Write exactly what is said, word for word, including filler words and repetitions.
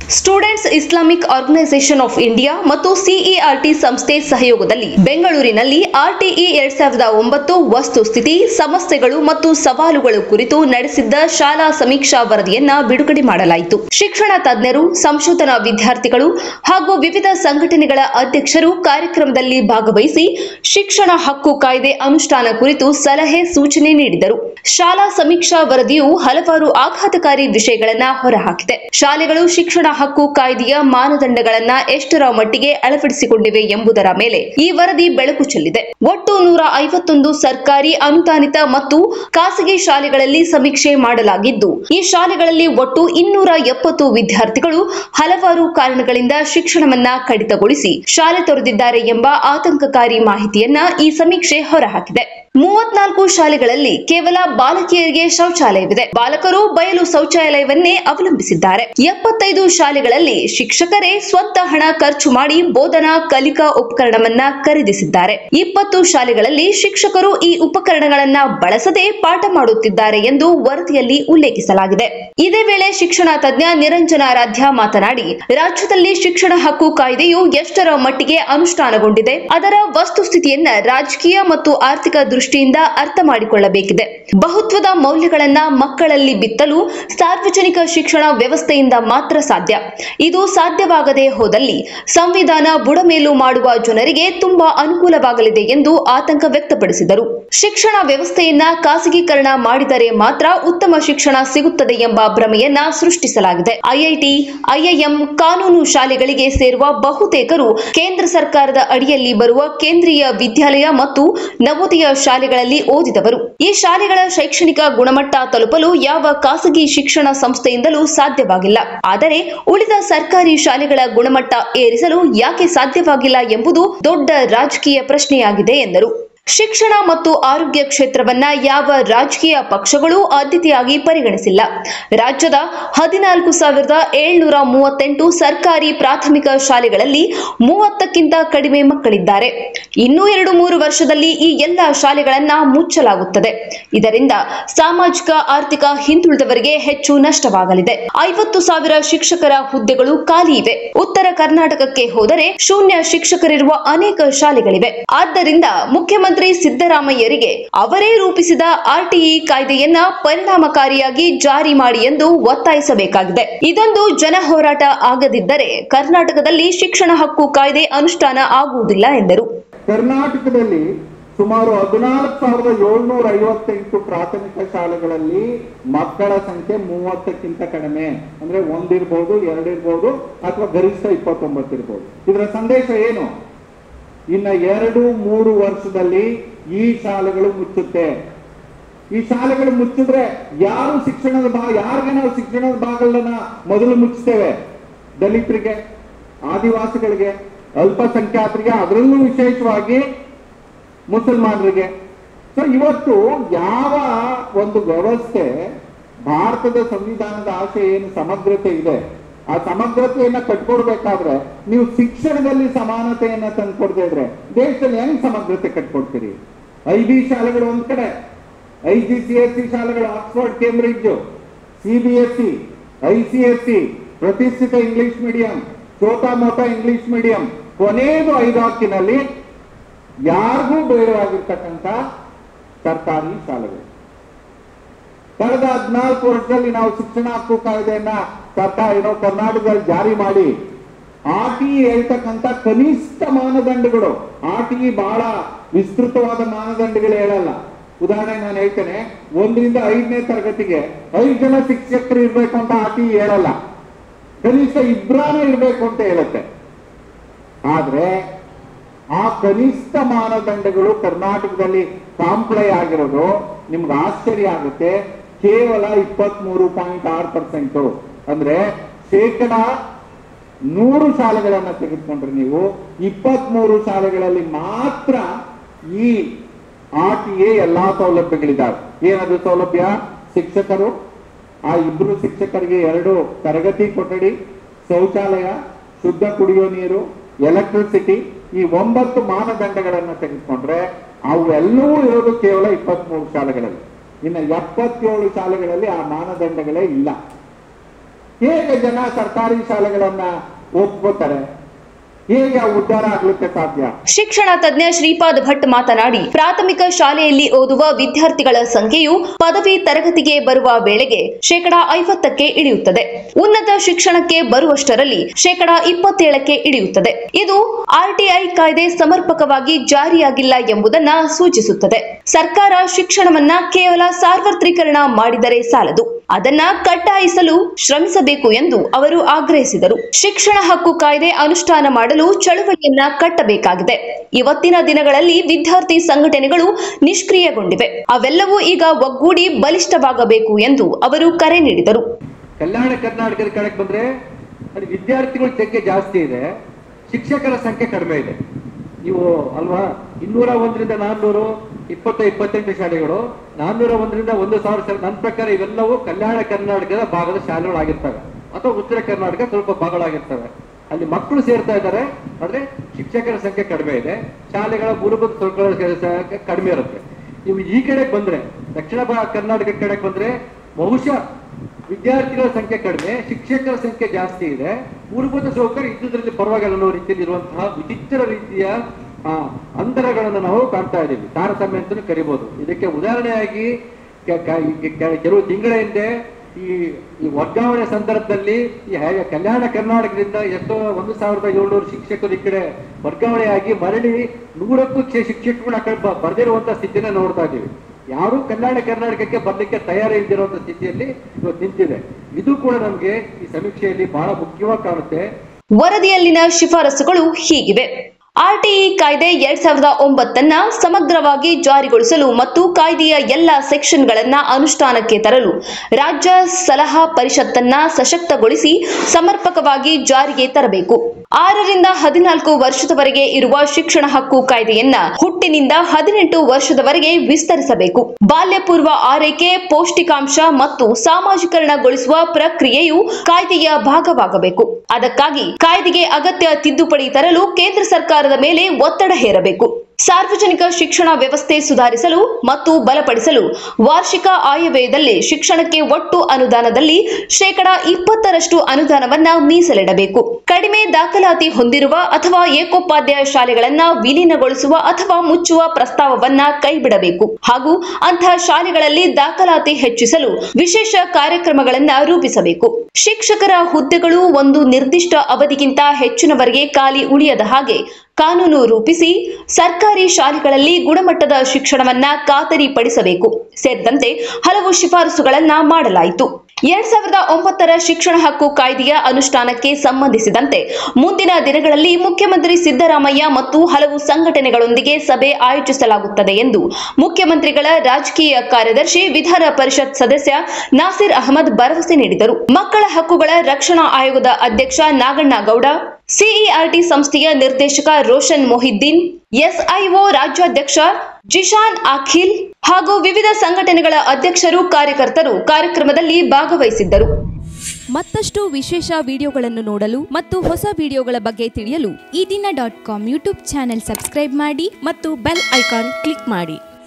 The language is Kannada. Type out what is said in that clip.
Students Islamic organisation of India ಮತ್ತು ಸಿಇಆರ್ಟಿ ಸಂಸ್ಥೆ ಸಹಯೋಗದಲ್ಲಿ ಬೆಂಗಳೂರಿನಲ್ಲಿ ಆರ್ಟಿಇ ಎರಡ್ ಸಾವಿರದ ಒಂಬತ್ತು ವಸ್ತುಸ್ಥಿತಿ, ಸಮಸ್ಯೆಗಳು ಮತ್ತು ಸವಾಲುಗಳು ಕುರಿತು ನಡೆಸಿದ್ದ ಶಾಲಾ ಸಮೀಕ್ಷಾ ವರದಿಯನ್ನ ಬಿಡುಗಡೆ ಮಾಡಲಾಯಿತು. ಶಿಕ್ಷಣ ತಜ್ಞರು, ಸಂಶೋಧನಾ ವಿದ್ಯಾರ್ಥಿಗಳು ಹಾಗೂ ವಿವಿಧ ಸಂಘಟನೆಗಳ ಅಧ್ಯಕ್ಷರು ಕಾರ್ಯಕ್ರಮದಲ್ಲಿ ಭಾಗವಹಿಸಿ ಶಿಕ್ಷಣ ಹಕ್ಕು ಕಾಯ್ದೆ ಅನುಷ್ಠಾನ ಕುರಿತು ಸಲಹೆ ಸೂಚನೆ ನೀಡಿದರು. ಶಾಲಾ ಸಮೀಕ್ಷಾ ವರದಿಯು ಹಲವಾರು ಆಘಾತಕಾರಿ ವಿಷಯಗಳನ್ನ ಹೊರಹಾಕಿದೆ. ಶಾಲೆಗಳು ಶಿಕ್ಷಣ ಹಕ್ಕು ಕಾಯ್ದೆಯ ಮಾನದಂಡಗಳನ್ನ ಎಷ್ಟರ ಮಟ್ಟಿಗೆ ಅಳವಡಿಸಿಕೊಂಡಿವೆ ಎಂಬುದರ ಮೇಲೆ ಈ ವರದಿ ಬೆಳಕು ಚೆಲ್ಲಿದೆ. ಒಟ್ಟು ನೂರ ಐವತ್ತೊಂದು ಸರ್ಕಾರಿ ಅನುದಾನಿತ ಮತ್ತು ಖಾಸಗಿ ಶಾಲೆಗಳಲ್ಲಿ ಸಮೀಕ್ಷೆ ಮಾಡಲಾಗಿದ್ದು, ಈ ಶಾಲೆಗಳಲ್ಲಿ ಒಟ್ಟು ಇನ್ನೂರ ಎಪ್ಪತ್ತು ವಿದ್ಯಾರ್ಥಿಗಳು ಹಲವಾರು ಕಾರಣಗಳಿಂದ ಶಿಕ್ಷಣವನ್ನ ಕಡಿತಗೊಳಿಸಿ ಶಾಲೆ ತೊರೆದಿದ್ದಾರೆ ಎಂಬ ಆತಂಕಕಾರಿ ಮಾಹಿತಿಯನ್ನ ಈ ಸಮೀಕ್ಷೆ ಹೊರಹಾಕಿದೆ. ಮೂವತ್ನಾಲ್ಕು ಶಾಲೆಗಳಲ್ಲಿ ಕೇವಲ ಬಾಲಕಿಯರಿಗೆ ಶೌಚಾಲಯವಿದೆ. ಬಾಲಕರು ಬಯಲು ಶೌಚಾಲಯವನ್ನೇ ಅವಲಂಬಿಸಿದ್ದಾರೆ. ಎಪ್ಪತ್ತೈದು ಶಾಲೆಗಳಲ್ಲಿ ಶಿಕ್ಷಕರೇ ಸ್ವಂತ ಹಣ ಖರ್ಚು ಮಾಡಿ ಬೋಧನಾ ಕಲಿಕಾ ಉಪಕರಣವನ್ನ ಖರೀದಿಸಿದ್ದಾರೆ. ಇಪ್ಪತ್ತು ಶಾಲೆಗಳಲ್ಲಿ ಶಿಕ್ಷಕರು ಈ ಉಪಕರಣಗಳನ್ನ ಬಳಸದೆ ಪಾಠ ಮಾಡುತ್ತಿದ್ದಾರೆ ಎಂದು ವರದಿಯಲ್ಲಿ ಉಲ್ಲೇಖಿಸಲಾಗಿದೆ. ಇದೇ ವೇಳೆ ಶಿಕ್ಷಣ ತಜ್ಞ ನಿರಂಜನಾರಾಧ್ಯ ಮಾತನಾಡಿ, ರಾಜ್ಯದಲ್ಲಿ ಶಿಕ್ಷಣ ಹಕ್ಕು ಕಾಯ್ದೆಯು ಎಷ್ಟರ ಮಟ್ಟಿಗೆ ಅನುಷ್ಠಾನಗೊಂಡಿದೆ, ಅದರ ವಸ್ತುಸ್ಥಿತಿಯನ್ನ ರಾಜಕೀಯ ಮತ್ತು ಆರ್ಥಿಕ ದೃಷ್ಟಿಯಿಂದ ಅರ್ಥ ಮಾಡಿಕೊಳ್ಳಬೇಕಿದೆ. ಬಹುತ್ವದ ಮೌಲ್ಯಗಳನ್ನ ಮಕ್ಕಳಲ್ಲಿ ಬಿತ್ತಲು ಸಾರ್ವಜನಿಕ ಶಿಕ್ಷಣ ವ್ಯವಸ್ಥೆಯಿಂದ ಮಾತ್ರ ಸಾಧ್ಯ. ಇದು ಸಾಧ್ಯವಾಗದೆ ಹೋದಲ್ಲಿ ಸಂವಿಧಾನ ಬುಡಮೇಲು ಮಾಡುವ ಜನರಿಗೆ ತುಂಬಾ ಅನುಕೂಲವಾಗಲಿದೆ ಎಂದು ಆತಂಕ ವ್ಯಕ್ತಪಡಿಸಿದರು. ಶಿಕ್ಷಣ ವ್ಯವಸ್ಥೆಯನ್ನ ಖಾಸಗೀಕರಣ ಮಾಡಿದರೆ ಮಾತ್ರ ಉತ್ತಮ ಶಿಕ್ಷಣ ಸಿಗುತ್ತದೆ ಎಂಬ ಭ್ರಮೆಯನ್ನ ಸೃಷ್ಟಿಸಲಾಗಿದೆ. ಐಐಟಿ, ಐಐಎಂ, ಕಾನೂನು ಶಾಲೆಗಳಿಗೆ ಸೇರುವ ಬಹುತೇಕರು ಕೇಂದ್ರ ಸರ್ಕಾರದ ಅಡಿಯಲ್ಲಿ ಬರುವ ಕೇಂದ್ರೀಯ ವಿದ್ಯಾಲಯ ಮತ್ತು ನವೋದಯ ಶಾಲೆಗಳಲ್ಲಿ ಓದಿದವರು. ಈ ಶಾಲೆಗಳ ಶೈಕ್ಷಣಿಕ ಗುಣಮಟ್ಟ ತಲುಪಲು ಯಾವ ಖಾಸಗಿ ಶಿಕ್ಷಣ ಸಂಸ್ಥೆಯಿಂದಲೂ ಸಾಧ್ಯವಾಗಿಲ್ಲ. ಆದರೆ ಉಳಿದ ಸರ್ಕಾರಿ ಶಾಲೆಗಳ ಗುಣಮಟ್ಟ ಏರಿಸಲು ಯಾಕೆ ಸಾಧ್ಯವಾಗಿಲ್ಲ ಎಂಬುದು ದೊಡ್ಡ ರಾಜಕೀಯ ಪ್ರಶ್ನೆಯಾಗಿದೆ ಎಂದರು. ಶಿಕ್ಷಣ ಮತ್ತು ಆರೋಗ್ಯ ಕ್ಷೇತ್ರವನ್ನ ಯಾವ ರಾಜಕೀಯ ಪಕ್ಷಗಳು ಆದ್ಯತೆಯಾಗಿ ಪರಿಗಣಿಸಿಲ್ಲ. ರಾಜ್ಯದ ಹದಿನಾಲ್ಕು ಸಾವಿರದ ಏಳ್ನೂರ ಮೂವತ್ತೆಂಟು ಸರ್ಕಾರಿ ಪ್ರಾಥಮಿಕ ಶಾಲೆಗಳಲ್ಲಿ ಮೂವತ್ತಕ್ಕಿಂತ ಕಡಿಮೆ ಮಕ್ಕಳಿದ್ದಾರೆ. ಇನ್ನೂ ಎರಡು ಮೂರು ವರ್ಷದಲ್ಲಿ ಈ ಎಲ್ಲ ಶಾಲೆಗಳನ್ನ ಮುಚ್ಚಲಾಗುತ್ತದೆ. ಇದರಿಂದ ಸಾಮಾಜಿಕ ಆರ್ಥಿಕ ಹಿಂದುಳಿದವರಿಗೆ ಹೆಚ್ಚು ನಷ್ಟವಾಗಲಿದೆ. ಐವತ್ತು ಸಾವಿರ ಶಿಕ್ಷಕರ ಹುದ್ದೆಗಳು ಖಾಲಿ ಇವೆ. ಉತ್ತರ ಕರ್ನಾಟಕಕ್ಕೆ ಹೋದರೆ ಶೂನ್ಯ ಶಿಕ್ಷಕರಿರುವ ಅನೇಕ ಶಾಲೆಗಳಿವೆ. ಆದ್ದರಿಂದ ಮುಖ್ಯಮಂತ್ರಿ ಸಿದ್ದರಾಮಯ್ಯರಿಗೆ ಅವರೇ ರೂಪಿಸಿದ ಆರ್ಟಿಇ ಕಾಯ್ದೆಯನ್ನ ಪರಿಣಾಮಕಾರಿಯಾಗಿ ಜಾರಿ ಮಾಡಿ ಎಂದು ಒತ್ತಾಯಿಸಬೇಕಾಗಿದೆ. ಇದೊಂದು ಜನ ಹೋರಾಟ ಆಗದಿದ್ದರೆ ಕರ್ನಾಟಕದಲ್ಲಿ ಶಿಕ್ಷಣ ಹಕ್ಕು ಕಾಯ್ದೆ ಅನುಷ್ಠಾನ ಆಗುವುದಿಲ್ಲ ಎಂದರು. ಕರ್ನಾಟಕದಲ್ಲಿ ಸುಮಾರು ಹದಿನಾಲ್ಕು ಸಾವಿರದ ಏಳ್ನೂರ ಐವತ್ತೆಂಟು ಪ್ರಾಥಮಿಕ ಶಾಲೆಗಳಲ್ಲಿ ಮಕ್ಕಳ ಸಂಖ್ಯೆ ಮೂವತ್ತಕ್ಕಿಂತ ಕಡಿಮೆ, ಅಂದ್ರೆ ಒಂದಿರ್ಬಹುದು, ಎರಡಿರ್ಬಹುದು ಅಥವಾ ಗರಿಷ್ಠ ಇಪ್ಪತ್ತೊಂಬತ್ತು ಇರ್ಬಹುದು. ಇದರ ಸಂದೇಶ ಏನು? ಇನ್ನ ಎರಡು ಮೂರು ವರ್ಷದಲ್ಲಿ ಈ ಶಾಲೆಗಳು ಮುಚ್ಚುತ್ತೆ. ಈ ಶಾಲೆಗಳು ಮುಚ್ಚಿದ್ರೆ ಯಾರು ಶಿಕ್ಷಣದ ಭಾಗ ಯಾರಿಗೆ ನಾವು ಶಿಕ್ಷಣದ ಭಾಗಗಳನ್ನ ಮೊದಲು ಮುಚ್ಚುತ್ತೇವೆ? ದಲಿತರಿಗೆ, ಆದಿವಾಸಿಗಳಿಗೆ, ಅಲ್ಪಸಂಖ್ಯಾತರಿಗೆ, ಅದರಲ್ಲೂ ವಿಶೇಷವಾಗಿ ಮುಸಲ್ಮಾನರಿಗೆ. ಸೊ ಇವತ್ತು ಯಾವ ಒಂದು ವ್ಯವಸ್ಥೆ, ಭಾರತದ ಸಂವಿಧಾನದ ಆಶೆ ಏನು ಸಮಗ್ರತೆ ಇದೆ, ಆ ಸಮಗ್ರತೆಯನ್ನ ಕಟ್ಕೊಡ್ಬೇಕಾದ್ರೆ ನೀವು ಶಿಕ್ಷಣದಲ್ಲಿ ಸಮಾನತೆಯನ್ನ ತಂದ್ಕೊಡ್ತಾ ಇದ್ರೆ ದೇಶದಲ್ಲಿ ಹೆಂಗ್ ಸಮಗ್ರತೆ ಕಟ್ಕೊಡ್ತೀರಿ? ಐ ಬಿ ಶಾಲೆಗಳು ಒಂದ್ ಕಡೆ, I C C S C ಶಾಲೆಗಳು, Oxford, Cambridge, C B S C, I C S C, ಪ್ರತಿಷ್ಠಿತ ಇಂಗ್ಲಿಷ್ ಮೀಡಿಯಂ, ಛೋಟಾ ಮೋಟಾ ಇಂಗ್ಲಿಷ್ ಮೀಡಿಯಂ, ಕೊನೆಯದು ಐದಾಕಿನಲ್ಲಿ ಯಾರಿಗೂ ಬೇಡವಾಗಿರ್ತಕ್ಕಂಥ ಸರ್ಕಾರಿ ಶಾಲೆಗಳು. ಕಳೆದ ಹದಿನಾಲ್ಕು ವರ್ಷದಲ್ಲಿ ನಾವು ಶಿಕ್ಷಣ ಹಕ್ಕು ಕಾಯ್ದೆಯನ್ನ ಸರ್ಕಾರ ಏನೋ ಕರ್ನಾಟಕದಲ್ಲಿ ಜಾರಿ ಮಾಡಿ ಆರ್ಟಿಇ ಹೇಳ್ತಕ್ಕಂಥ ಕನಿಷ್ಠ ಮಾನದಂಡಗಳು, ಆರ್ಟಿಇ ಬಹಳ ವಿಸ್ತೃತವಾದ ಮಾನದಂಡಗಳು ಹೇಳಲ್ಲ. ಉದಾಹರಣೆ ನಾನು ಹೇಳ್ತೇನೆ, ಒಂದರಿಂದ ಐದನೇ ತರಗತಿಗೆ ಐದು ಜನ ಶಿಕ್ಷಕರು ಇರ್ಬೇಕು ಅಂತ ಆರ್ಟಿಇ ಹೇಳಲ್ಲ, ಕನಿಷ್ಠ ಇಬ್ರಾನ ಇರ್ಬೇಕು ಅಂತ ಹೇಳುತ್ತೆ. ಆದ್ರೆ ಆ ಕನಿಷ್ಠ ಮಾನದಂಡಗಳು ಕರ್ನಾಟಕದಲ್ಲಿ ಕಾಂಪ್ಲೈ ಆಗಿರೋದು ನಿಮ್ಗೆ ಆಶ್ಚರ್ಯ ಆಗುತ್ತೆ. ಕೇವಲ ಇಪ್ಪತ್ತ್ ಮೂರು ಪಾಯಿಂಟ್ ಆರು ಪರ್ಸೆಂಟ್, ಅಂದ್ರೆ ಶೇಕಡ ನೂರು ಶಾಲೆಗಳನ್ನ ತೆಗೆದುಕೊಂಡ್ರೆ ನೀವು ಇಪ್ಪತ್ತ್ ಮೂರು ಶಾಲೆಗಳಲ್ಲಿ ಮಾತ್ರ ಈ ಆರ್ಟಿಎ ಎಲ್ಲಾ ಸೌಲಭ್ಯಗಳಿದ್ದಾವೆ. ಏನದು ಸೌಲಭ್ಯ? ಶಿಕ್ಷಕರು, ಆ ಇಬ್ರು ಶಿಕ್ಷಕರಿಗೆ ಎರಡು ತರಗತಿ ಕೊಠಡಿ, ಶೌಚಾಲಯ, ಶುದ್ಧ ಕುಡಿಯೋ ನೀರು, ಎಲೆಕ್ಟ್ರಿಸಿಟಿ, ಈ ಒಂಬತ್ತು ಮಾನದಂಡಗಳನ್ನ ತೆಗೆದುಕೊಂಡ್ರೆ ಅವೆಲ್ಲವೂ ಇರೋದು ಕೇವಲ ಇಪ್ಪತ್ತ್ ಮೂರು ಶಾಲೆಗಳಲ್ಲಿ. ಇನ್ನು ಎಪ್ಪತ್ತೇಳು ಶಾಲೆಗಳಲ್ಲಿ ಆ ಮಾನದಂಡಗಳೇ ಇಲ್ಲ. ಹೇಗೆ ಜನ ಸರ್ಕಾರಿ ಶಾಲೆಗಳನ್ನ ಒಪ್ಕೋತಾರೆ? ಹೇಗೆ ಉದ್ಧಾರ ಆಗ್ಲಿಕ್ಕೆ ಸಾಧ್ಯ? ಶಿಕ್ಷಣ ತಜ್ಞ ಶ್ರೀಪಾದ್ ಭಟ್ ಮಾತನಾಡಿ, ಪ್ರಾಥಮಿಕ ಶಾಲೆಯಲ್ಲಿ ಓದುವ ವಿದ್ಯಾರ್ಥಿಗಳ ಸಂಖ್ಯೆಯು ಪದವಿ ತರಗತಿಗೆ ಬರುವ ವೇಳೆಗೆ ಶೇಕಡಾ ಐವತ್ತಕ್ಕೆ ಇಳಿಯುತ್ತದೆ. ಉನ್ನತ ಶಿಕ್ಷಣಕ್ಕೆ ಬರುವಷ್ಟರಲ್ಲಿ ಶೇಕಡಾ ಇಪ್ಪತ್ತೇಳಕ್ಕೆ ಇಳಿಯುತ್ತದೆ. ಇದು ಆರ್ಟಿಐ ಕಾಯ್ದೆ ಸಮರ್ಪಕವಾಗಿ ಜಾರಿಯಾಗಿಲ್ಲ ಎಂಬುದನ್ನ ಸೂಚಿಸುತ್ತದೆ. ಸರ್ಕಾರ ಶಿಕ್ಷಣವನ್ನ ಕೇವಲ ಸಾರ್ವತ್ರೀಕರಣ ಮಾಡಿದರೆ ಸಾಲದು, ಅದನ್ನ ಕಡ್ಡಾಯಿಸಲು ಶ್ರಮಿಸಬೇಕು ಎಂದು ಅವರು ಆಗ್ರಹಿಸಿದರು. ಶಿಕ್ಷಣ ಹಕ್ಕು ಕಾಯ್ದೆ ಅನುಷ್ಠಾನ ಮಾಡಲು ಚಳುವಳಿಯನ್ನ ಕಟ್ಟಬೇಕಾಗಿದೆ. ಇವತ್ತಿನ ದಿನಗಳಲ್ಲಿ ವಿದ್ಯಾರ್ಥಿ ಸಂಘಟನೆಗಳು ನಿಷ್ಕ್ರಿಯಗೊಂಡಿವೆ. ಅವೆಲ್ಲವೂ ಈಗ ಒಗ್ಗೂಡಿ ಬಲಿಷ್ಠವಾಗಬೇಕು ಎಂದು ಅವರು ಕರೆ ನೀಡಿದರು. ಕಲ್ಯಾಣ ಕರ್ನಾಟಕದ ಕಡೆಗೆ ಬಂದ್ರೆ ಅಲ್ಲಿ ವಿದ್ಯಾರ್ಥಿಗಳ ಸಂಖ್ಯೆ ಜಾಸ್ತಿ ಇದೆ, ಶಿಕ್ಷಕರ ಸಂಖ್ಯೆ ಕಡಿಮೆ ಇದೆ. ನೀವು ಅಲ್ವಾ, ಇನ್ನೂರ ಒಂದರಿಂದ ನಾನ್ನೂರು ಇಪ್ಪತ್ತು ಇಪ್ಪತ್ತೆಂಟು ಶಾಲೆಗಳು, ನಾನ್ನೂರ ಒಂದರಿಂದ ಒಂದು ಸಾವಿರ ಶಾಲೆ. ನನ್ನ ಪ್ರಕಾರ ಇವೆಲ್ಲವೂ ಕಲ್ಯಾಣ ಕರ್ನಾಟಕದ ಭಾಗದ ಶಾಲೆಗಳಾಗಿರ್ತವೆ, ಅಥವಾ ಉತ್ತರ ಕರ್ನಾಟಕ ಸ್ವಲ್ಪ ಭಾಗಗಳಾಗಿರ್ತವೆ. ಅಲ್ಲಿ ಮಕ್ಕಳು ಸೇರ್ತಾ ಇದ್ದಾರೆ, ಆದ್ರೆ ಶಿಕ್ಷಕರ ಸಂಖ್ಯೆ ಕಡಿಮೆ ಇದೆ, ಶಾಲೆಗಳ ಮೂಲಭೂತ ಸೌಕರ್ಯ ಕಡಿಮೆ ಇರುತ್ತೆ. ನೀವು ಈ ಕಡೆಗೆ ಬಂದ್ರೆ, ದಕ್ಷಿಣ ಕರ್ನಾಟಕ ಕಡೆಗೆ ಬಂದ್ರೆ ಬಹುಶಃ ವಿದ್ಯಾರ್ಥಿಗಳ ಸಂಖ್ಯೆ ಕಡಿಮೆ, ಶಿಕ್ಷಕರ ಸಂಖ್ಯೆ ಜಾಸ್ತಿ ಇದೆ, ಮೂಲಭೂತ ಸೌಕರ್ಯ ಇದ್ದುದರಲ್ಲಿ ಪರವಾಗಿಲ್ಲ ಅನ್ನೋ ರೀತಿಯಲ್ಲಿ ಇರುವಂತಹ ವಿಚಿತ್ರ ರೀತಿಯ ಆ ಅಂತರಗಳನ್ನು ನಾವು ಕಾಣ್ತಾ ಇದ್ದೀವಿ. ತಾರತಮ್ಯ ಅಂತಲೂ ಕರಿಬಹುದು. ಇದಕ್ಕೆ ಉದಾಹರಣೆಯಾಗಿ ಕೆಲವು ತಿಂಗಳ ಹಿಂದೆ ಈ ಈ ವರ್ಗಾವಣೆ ಸಂದರ್ಭದಲ್ಲಿ ಈ ಕಲ್ಯಾಣ ಕರ್ನಾಟಕದಿಂದ ಎಷ್ಟೋ ಒಂದು ಸಾವಿರದ ಏಳ್ನೂರು ಶಿಕ್ಷಕರು ಈ ಕಡೆ ವರ್ಗಾವಣೆಯಾಗಿ ಮರಳಿ ನೂರಕ್ಕೂ ಶಿಕ್ಷಕರು ಆ ಕಡೆ ಬರ್ದಿರುವಂತಹ ಸ್ಥಿತಿನ ನೋಡ್ತಾ ಇದ್ದೀವಿ. ಯಾರು ಕಲ್ಯಾಣ ಕರ್ನಾಟಕಕ್ಕೆ ಬರ್ಲಿಕ್ಕೆ ತಯಾರಿ ಇಲ್ದಿರುವಂತ ಸ್ಥಿತಿಯಲ್ಲಿ ಇವತ್ತು ನಿಂತಿದೆ. ಇದು ಕೂಡ ನಮ್ಗೆ ಈ ಸಮೀಕ್ಷೆಯಲ್ಲಿ ಬಹಳ ಮುಖ್ಯವಾಗಿ ಕಾಣುತ್ತೆ. ವರದಿಯಲ್ಲಿನ ಶಿಫಾರಸುಗಳು ಹೀಗಿವೆ. ಆರ್ಟಿಇ ಕಾಯ್ದೆ ಎರಡ್ ಸಾವಿರದ ಒಂಬತ್ತನ್ನ ಸಮಗ್ರವಾಗಿ ಜಾರಿಗೊಳಿಸಲು ಮತ್ತು ಕಾಯ್ದೆಯ ಎಲ್ಲ ಸೆಕ್ಷನ್ಗಳನ್ನ ಅನುಷ್ಠಾನಕ್ಕೆ ತರಲು ರಾಜ್ಯ ಸಲಹಾ ಪರಿಷತ್ತನ್ನ ಸಶಕ್ತಗೊಳಿಸಿ ಸಮರ್ಪಕವಾಗಿ ಜಾರಿಗೆ ತರಬೇಕು. ಆರರಿಂದ ಹದಿನಾಲ್ಕು ವರ್ಷದವರೆಗೆ ಇರುವ ಶಿಕ್ಷಣ ಹಕ್ಕು ಕಾಯ್ದೆಯನ್ನ ಹುಟ್ಟಿನಿಂದ ಹದಿನೆಂಟು ವರ್ಷದವರೆಗೆ ವಿಸ್ತರಿಸಬೇಕು. ಬಾಲ್ಯ ಪೂರ್ವ ಆರೈಕೆ, ಪೌಷ್ಟಿಕಾಂಶ ಮತ್ತು ಸಾಮಾಜಿಕರಣಗೊಳಿಸುವ ಪ್ರಕ್ರಿಯೆಯು ಕಾಯ್ದೆಯ ಭಾಗವಾಗಬೇಕು. ಅದಕ್ಕಾಗಿ ಕಾಯ್ದೆಗೆ ಅಗತ್ಯ ತಿದ್ದುಪಡಿ ತರಲು ಕೇಂದ್ರ ಸರ್ಕಾರದ ಮೇಲೆ ಒತ್ತಡ ಹೇರಬೇಕು. ಸಾರ್ವಜನಿಕ ಶಿಕ್ಷಣ ವ್ಯವಸ್ಥೆ ಸುಧಾರಿಸಲು ಮತ್ತು ಬಲಪಡಿಸಲು ವಾರ್ಷಿಕ ಆಯವ್ಯಯದಲ್ಲಿ ಶಿಕ್ಷಣಕ್ಕೆ ಒಟ್ಟು ಅನುದಾನದಲ್ಲಿ ಶೇಕಡಾ ಇಪ್ಪತ್ತರಷ್ಟು ಅನುದಾನವನ್ನ ಮೀಸಲಿಡಬೇಕು. ಕಡಿಮೆ ದಾಖಲಾತಿ ಹೊಂದಿರುವ ಅಥವಾ ಏಕೋಪಾಧ್ಯಾಯ ಶಾಲೆಗಳನ್ನ ವಿಲೀನಗೊಳಿಸುವ ಅಥವಾ ಮುಚ್ಚುವ ಪ್ರಸ್ತಾವವನ್ನ ಕೈಬಿಡಬೇಕು ಹಾಗೂ ಅಂತಹ ಶಾಲೆಗಳಲ್ಲಿ ದಾಖಲಾತಿ ಹೆಚ್ಚಿಸಲು ವಿಶೇಷ ಕಾರ್ಯಕ್ರಮಗಳನ್ನ ರೂಪಿಸಬೇಕು. ಶಿಕ್ಷಕರ ಹುದ್ದೆಗಳು ಒಂದು ನಿರ್ದಿಷ್ಟ ಅವಧಿಗಿಂತ ಹೆಚ್ಚಿನವರೆಗೆ ಖಾಲಿ ಉಳಿಯದ ಹಾಗೆ ಕಾನೂನು ರೂಪಿಸಿ ಸರ್ಕಾರಿ ಶಾಲೆಗಳಲ್ಲಿ ಗುಣಮಟ್ಟದ ಶಿಕ್ಷಣವನ್ನ ಖಾತರಿಪಡಿಸಬೇಕು ಸೇರಿದಂತೆ ಹಲವು ಶಿಫಾರಸುಗಳನ್ನ ಮಾಡಲಾಯಿತು. ಎರಡ್ ಸಾವಿರದ ಒಂಬತ್ತರ ಶಿಕ್ಷಣ ಹಕ್ಕು ಕಾಯ್ದೆಯ ಅನುಷ್ಠಾನಕ್ಕೆ ಸಂಬಂಧಿಸಿದಂತೆ ಮುಂದಿನ ದಿನಗಳಲ್ಲಿ ಮುಖ್ಯಮಂತ್ರಿ ಸಿದ್ದರಾಮಯ್ಯ ಮತ್ತು ಹಲವು ಸಂಘಟನೆಗಳೊಂದಿಗೆ ಸಭೆ ಆಯೋಜಿಸಲಾಗುತ್ತದೆ ಎಂದು ಮುಖ್ಯಮಂತ್ರಿಗಳ ರಾಜಕೀಯ ಕಾರ್ಯದರ್ಶಿ ವಿಧಾನ ಪರಿಷತ್ ಸದಸ್ಯ ನಾಸಿರ್ ಅಹಮದ್ ಭರವಸೆ ನೀಡಿದರು. ಮಕ್ಕಳ ಹಕ್ಕುಗಳ ರಕ್ಷಣಾ ಆಯೋಗದ ಅಧ್ಯಕ್ಷ ನಾಗಣ್ಣಗೌಡ, ಸಿಇಆರ್ಟಿ ಸಂಸ್ಥೆಯ ನಿರ್ದೇಶಕ ರೋಷನ್ ಮೊಹಿದ್ದೀನ್, ಎಸ್ಐಒ ರಾಜ್ಯಾಧ್ಯಕ್ಷ ಜಿಶಾನ್ ಅಖಿಲ್ ಹಾಗೂ ವಿವಿಧ ಸಂಘಟನೆಗಳ ಅಧ್ಯಕ್ಷರು, ಕಾರ್ಯಕರ್ತರು ಕಾರ್ಯಕ್ರಮದಲ್ಲಿ ಭಾಗವಹಿಸಿದ್ದರು. ಮತ್ತಷ್ಟು ವಿಶೇಷ ವಿಡಿಯೋಗಳನ್ನು ನೋಡಲು ಮತ್ತು ಹೊಸ ವಿಡಿಯೋಗಳ ಬಗ್ಗೆ ತಿಳಿಯಲು ಈ ದಿನ dot com YouTube channel subscribe ಮಾಡಿ ಮತ್ತು ಬೆಲ್ ಐಕಾನ್ ಕ್ಲಿಕ್ ಮಾಡಿ.